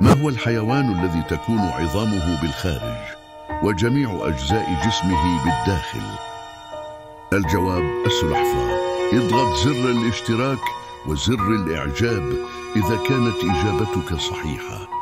ما هو الحيوان الذي تكون عظامه بالخارج وجميع أجزاء جسمه بالداخل؟ الجواب السلحفاة. اضغط زر الاشتراك وزر الإعجاب إذا كانت إجابتك صحيحة.